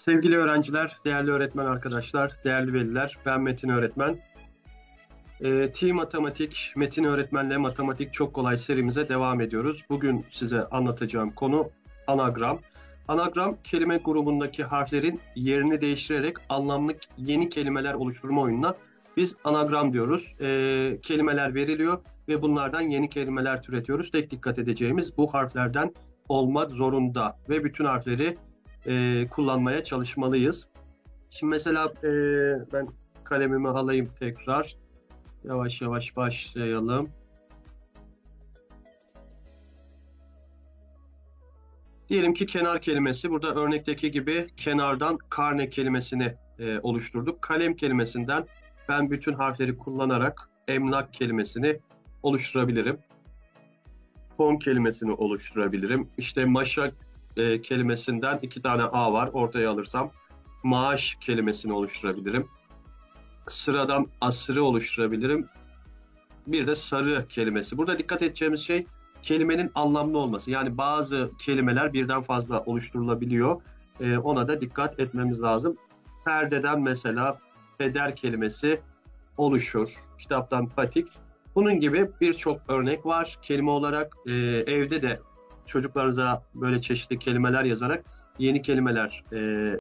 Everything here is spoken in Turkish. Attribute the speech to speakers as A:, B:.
A: Sevgili öğrenciler, değerli öğretmen arkadaşlar, değerli veliler, ben Metin öğretmen. Matematik, Metin öğretmenle Matematik Çok Kolay serimize devam ediyoruz. Bugün size anlatacağım konu anagram. Anagram, kelime grubundaki harflerin yerini değiştirerek anlamlı yeni kelimeler oluşturma oyununa biz anagram diyoruz. Kelimeler veriliyor ve bunlardan yeni kelimeler türetiyoruz. Tek dikkat edeceğimiz bu harflerden olmak zorunda ve bütün harfleri kullanmaya çalışmalıyız. Şimdi mesela ben kalemimi alayım tekrar. Yavaş yavaş başlayalım. Diyelim ki kenar kelimesi. Burada örnekteki gibi kenardan karne kelimesini oluşturduk. Kalem kelimesinden ben bütün harfleri kullanarak emlak kelimesini oluşturabilirim. Fon kelimesini oluşturabilirim. İşte maşa kelimesinden 2 tane A var. Ortaya alırsam maaş kelimesini oluşturabilirim. Sıradan asırı oluşturabilirim. Bir de sarı kelimesi. Burada dikkat edeceğimiz şey kelimenin anlamlı olması. Yani bazı kelimeler birden fazla oluşturulabiliyor. Ona da dikkat etmemiz lazım. Perdeden mesela peder kelimesi oluşur. Kitaptan patik. Bunun gibi birçok örnek var kelime olarak. Evde de çocuklarınıza böyle çeşitli kelimeler yazarak yeni kelimeler